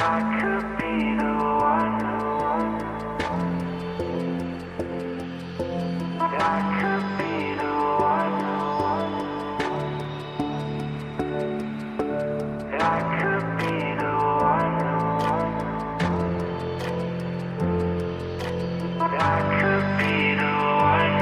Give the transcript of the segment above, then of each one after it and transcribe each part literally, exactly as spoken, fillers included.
I could be the one. I could be the one. I could be the one. I could be the one.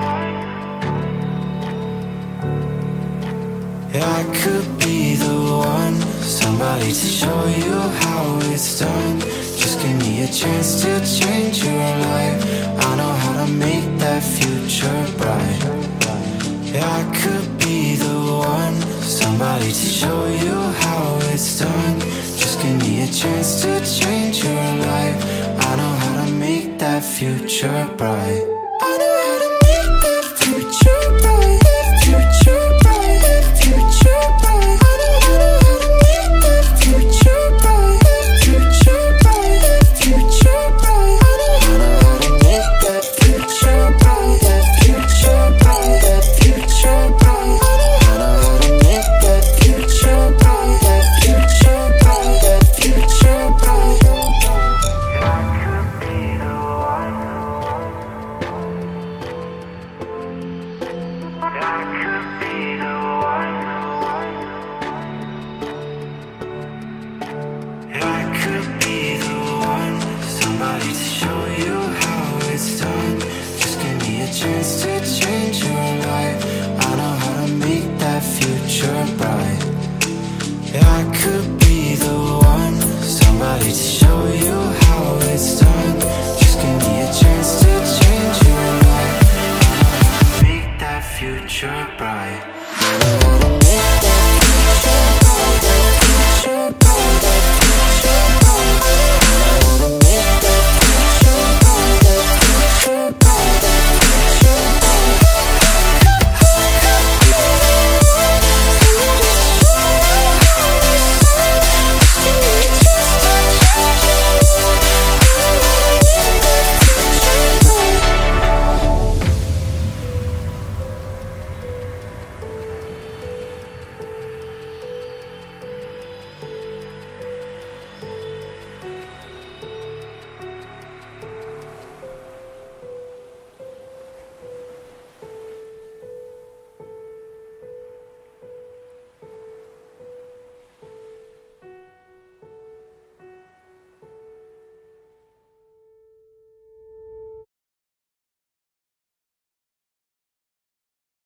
Yeah, I could be the one. Somebody to show you how it's done. Just give me a chance to change your life. I know how to make that future bright. Yeah, I could be the one. Somebody to show you how it's done. Just give me a chance to change your life. I know how to make that future bright.